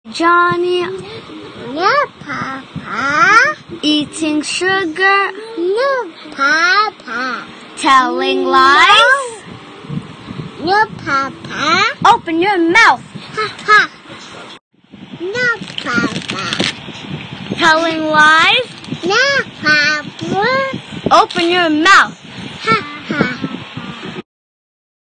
Johnny. No, Papa. Eating sugar. No, Papa. Telling lies. No, Papa. Open your mouth. Papa. No, Papa. Telling lies. No, Papa. Open your mouth.